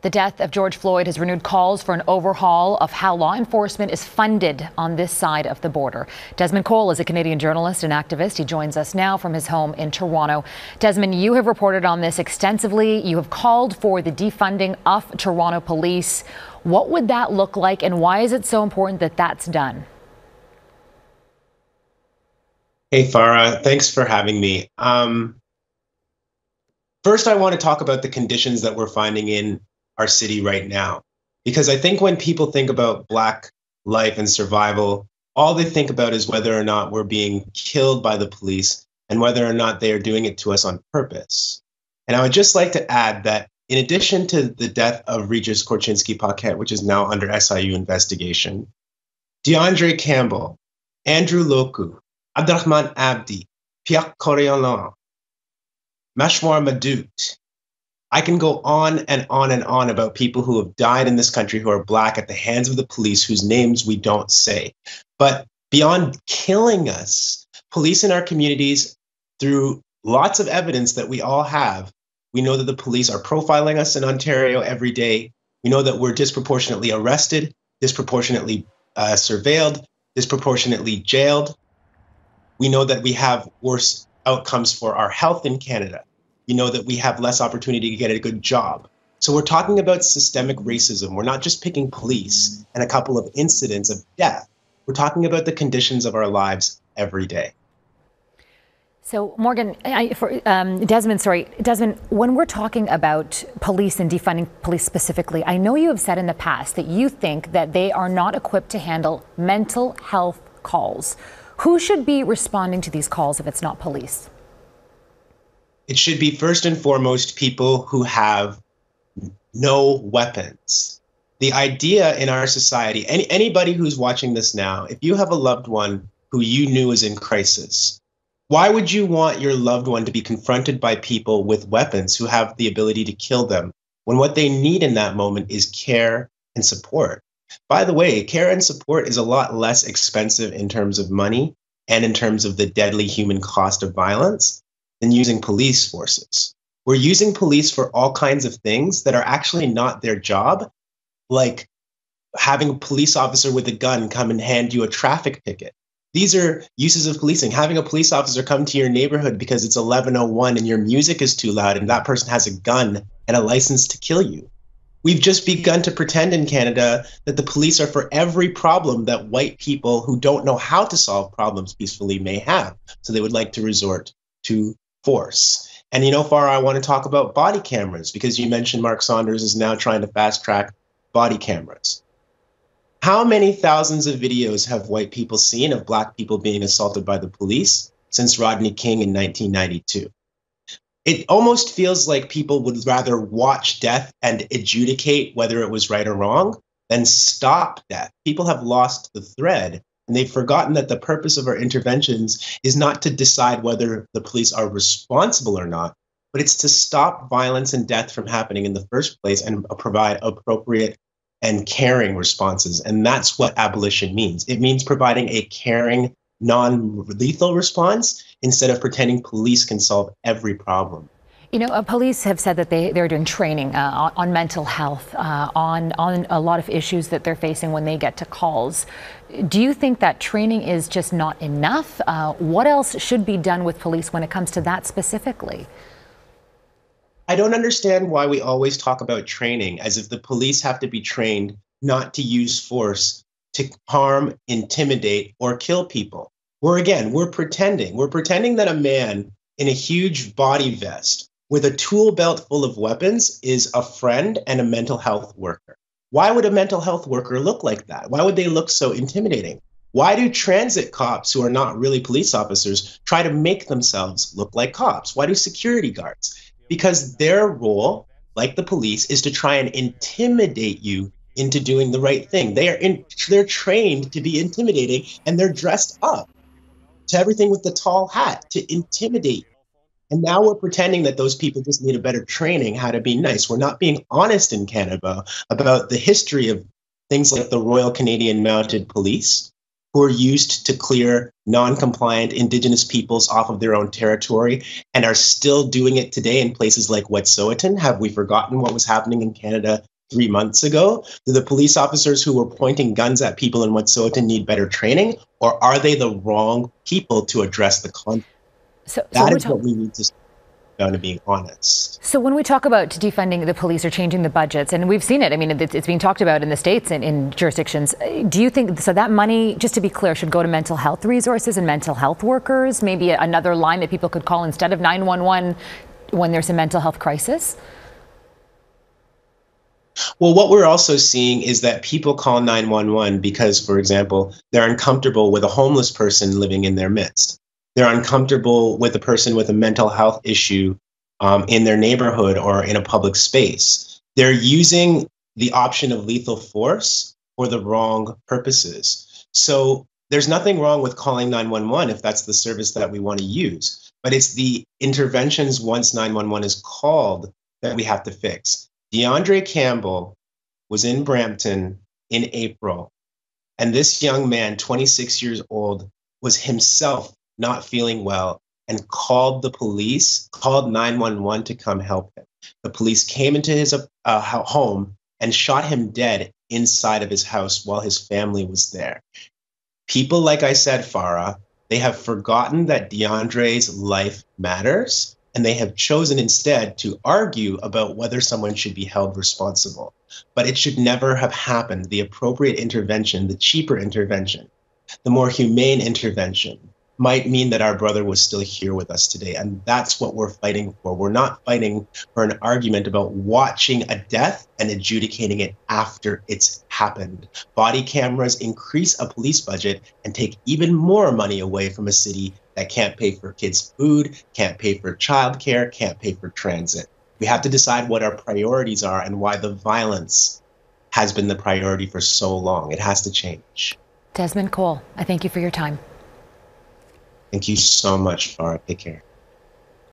The death of George Floyd has renewed calls for an overhaul of how law enforcement is funded on this side of the border. Desmond Cole is a Canadian journalist and activist. He joins us now from his home in Toronto. Desmond, you have reported on this extensively. You have called for the defunding of Toronto police. What would that look like, and why is it so important that that's done? Hey, Farah, thanks for having me. First, I want to talk about the conditions that we're finding in our city right now, because I think when people think about Black life and survival, all they think about is whether or not we're being killed by the police and whether or not they are doing it to us on purpose. And I would just like to add that in addition to the death of Regis Korchinski-Paquette, which is now under SIU investigation, DeAndre Campbell, Andrew Loku, Abdurrahman Abdi, Pierre Coriolan, Mashwar Madout. I can go on and on and on about people who have died in this country who are Black at the hands of the police, whose names we don't say. But beyond killing us, police in our communities, through lots of evidence that we all have, we know that the police are profiling us in Ontario every day. We know that we're disproportionately arrested, disproportionately surveilled, disproportionately jailed. We know that we have worse outcomes for our health in Canada. You know that we have less opportunity to get a good job. So we're talking about systemic racism. We're not just picking police and a couple of incidents of death. We're talking about the conditions of our lives every day. So, Morgan, Desmond, when we're talking about police and defunding police specifically, I know you have said in the past that you think that they are not equipped to handle mental health calls. Who should be responding to these calls if it's not police? It should be first and foremost people who have no weapons. The idea in our society, anybody who's watching this now, if you have a loved one who you knew is in crisis, why would you want your loved one to be confronted by people with weapons who have the ability to kill them when what they need in that moment is care and support? By the way, care and support is a lot less expensive in terms of money and in terms of the deadly human cost of violence than using police forces. We're using police for all kinds of things that are actually not their job, like having a police officer with a gun come and hand you a traffic ticket. These are uses of policing. Having a police officer come to your neighborhood because it's 11:01 and your music is too loud and that person has a gun and a license to kill you. We've just begun to pretend in Canada that the police are for every problem that white people who don't know how to solve problems peacefully may have. So they would like to resort to force. And Farah, I want to talk about body cameras because you mentioned Mark Saunders is now trying to fast track body cameras. How many thousands of videos have white people seen of Black people being assaulted by the police since Rodney King in 1992? It almost feels like people would rather watch death and adjudicate whether it was right or wrong than stop death. People have lost the thread, and they've forgotten that the purpose of our interventions is not to decide whether the police are responsible or not, but it's to stop violence and death from happening in the first place and provide appropriate and caring responses. And that's what abolition means. It means providing a caring, non-lethal response instead of pretending police can solve every problem. Police have said that they're doing training on mental health, on a lot of issues that they're facing when they get to calls. Do you think that training is just not enough? What else should be done with police when it comes to that specifically? I don't understand why we always talk about training as if the police have to be trained not to use force to harm, intimidate, or kill people. We're pretending. We're pretending that a man in a huge body vest with a tool belt full of weapons is a friend and a mental health worker. Why would a mental health worker look like that? Why would they look so intimidating? Why do transit cops who are not really police officers try to make themselves look like cops? Why do security guards? Because their role, like the police, is to try and intimidate you into doing the right thing. They're trained to be intimidating, and they're dressed up to everything with the tall hat to intimidate. And now we're pretending that those people just need a better training how to be nice. We're not being honest in Canada about the history of things like the Royal Canadian Mounted Police, who are used to clear non-compliant Indigenous peoples off of their own territory and are still doing it today in places like Wet'suwet'en. Have we forgotten what was happening in Canada 3 months ago? Do the police officers who were pointing guns at people in Wet'suwet'en need better training, or are they the wrong people to address the conflict? That is what we need to down to being honest. So when we talk about defunding the police or changing the budgets, and we've seen it, I mean, it's being talked about in the States and in jurisdictions, do you think, so that money, just to be clear, should go to mental health resources and mental health workers, maybe another line that people could call instead of 911 when there's a mental health crisis? Well, what we're also seeing is that people call 911 because, for example, they're uncomfortable with a homeless person living in their midst. They're uncomfortable with a person with a mental health issue in their neighborhood or in a public space. They're using the option of lethal force for the wrong purposes. So there's nothing wrong with calling 911 if that's the service that we want to use. But it's the interventions once 911 is called that we have to fix. DeAndre Campbell was in Brampton in April, and this young man, 26 years old, was himself not feeling well and called the police, called 911 to come help him. The police came into his home and shot him dead inside of his house while his family was there. People, like I said, Farah, they have forgotten that DeAndre's life matters, and they have chosen instead to argue about whether someone should be held responsible. But it should never have happened. The appropriate intervention, the cheaper intervention, the more humane intervention might mean that our brother was still here with us today. And that's what we're fighting for. We're not fighting for an argument about watching a death and adjudicating it after it's happened. Body cameras increase a police budget and take even more money away from a city that can't pay for kids' food, can't pay for childcare, can't pay for transit. We have to decide what our priorities are and why the violence has been the priority for so long. It has to change. Desmond Cole, I thank you for your time. Thank you so much, Farah. Take care.